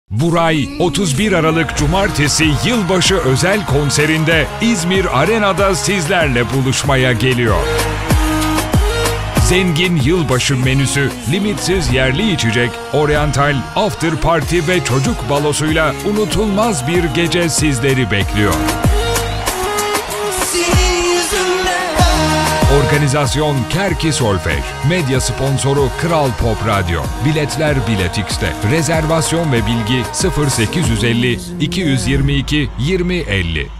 Buray 31 Aralık Cumartesi yılbaşı özel konserinde İzmir Arena'da sizlerle buluşmaya geliyor. Zengin yılbaşı menüsü, limitsiz yerli içecek, oryantal, after party ve çocuk balosuyla unutulmaz bir gece sizleri bekliyor. Organizasyon Kerki Solfej, medya sponsoru Kral Pop Radyo. Biletler Biletix'te. Rezervasyon ve bilgi 0850 222 2050.